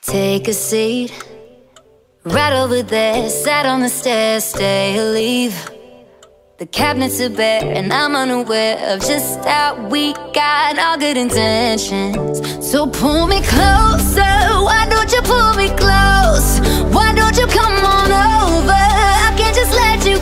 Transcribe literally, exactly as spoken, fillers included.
Take a seat, right over there, sat on the stairs, stay or leave. The cabinets are bare and I'm unaware of just how we got all good intentions. So pull me closer, why don't you pull me close? Why don't you come on over? I can't just let you